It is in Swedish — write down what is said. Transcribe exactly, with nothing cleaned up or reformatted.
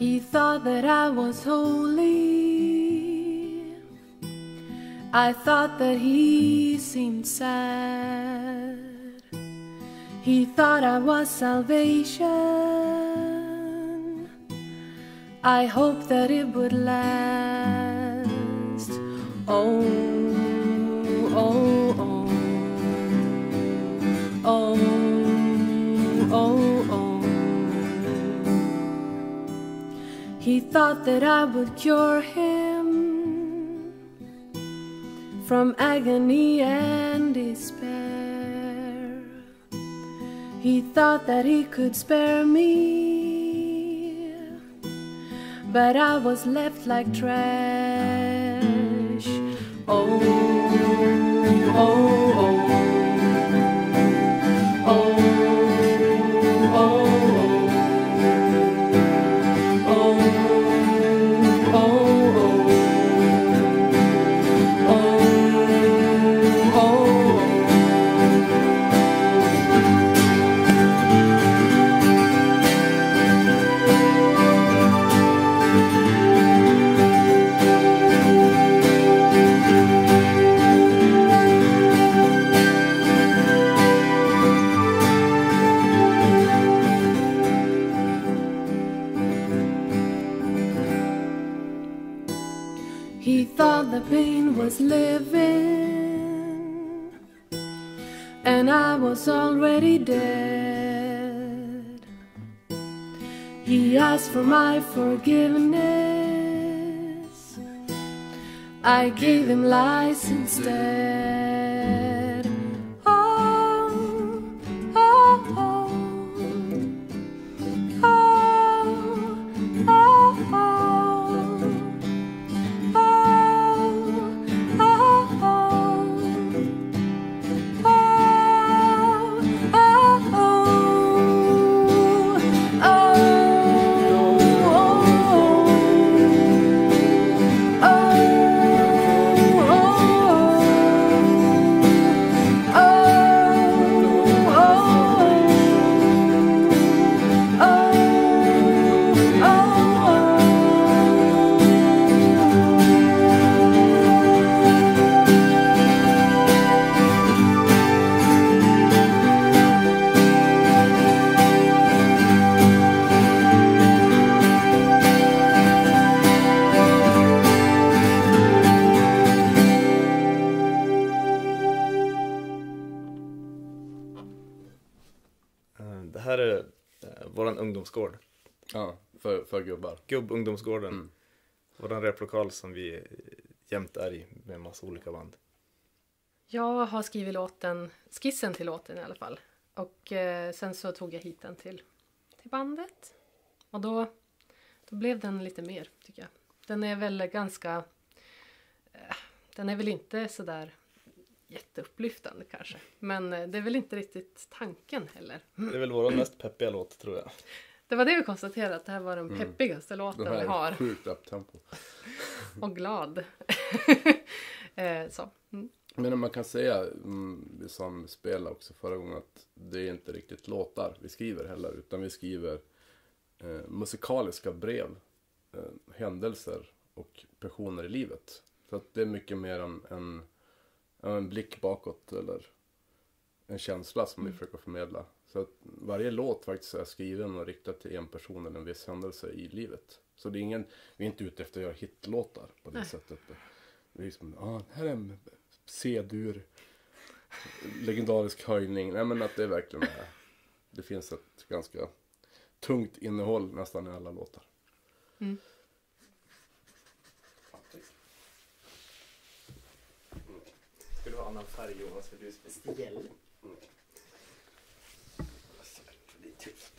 He thought that I was holy. I thought that he seemed sad. He thought I was salvation. I hoped that it would last. Oh, oh, oh. Oh, oh, oh. He thought that I would cure him from agony and despair. He thought that he could spare me, but I was left like trash. Oh, oh, oh. He thought the pain was living, and I was already dead. He asked for my forgiveness. I gave him lies instead. Oh, oh, oh. Oh, oh, oh. Det här är eh, våran ungdomsgård. Ja, för, för gubbar. Gubb-ungdomsgården. Mm. Våran replokal som vi jämt är i med en massa olika band. Jag har skrivit låten, skissen till låten i alla fall. Och eh, sen så tog jag hit den till, till bandet. Och då, då blev den lite mer, tycker jag. Den är väl ganska... Eh, den är väl inte sådär jätteupplyftande kanske. Men eh, det är väl inte riktigt tanken heller. Det är väl vår mest peppiga låt, tror jag. Det var det vi konstaterade, att det här var den peppigaste mm. låten vi har. Det här är sjukt uptempo. Och glad. eh, så. Mm. Men man kan säga, mm, som spelade också förra gången, att det är inte riktigt låtar vi skriver heller. Utan vi skriver eh, musikaliska brev, eh, händelser och personer i livet. Så att det är mycket mer en, en, en blick bakåt eller en känsla som vi mm. försöker förmedla. Så att varje låt faktiskt är skriven och riktad till en person eller en viss händelse i livet. Så det är ingen, vi är inte ute efter att göra hitlåtar på det Nej. sättet. Det är liksom, ah, här är en C-dur, legendarisk höjning. Nej, men att det är verkligen är, det finns ett ganska tungt innehåll nästan i alla låtar. Mm. Ska du ha annan färg, Jonas, för du är speciell? Mm. Det är typ.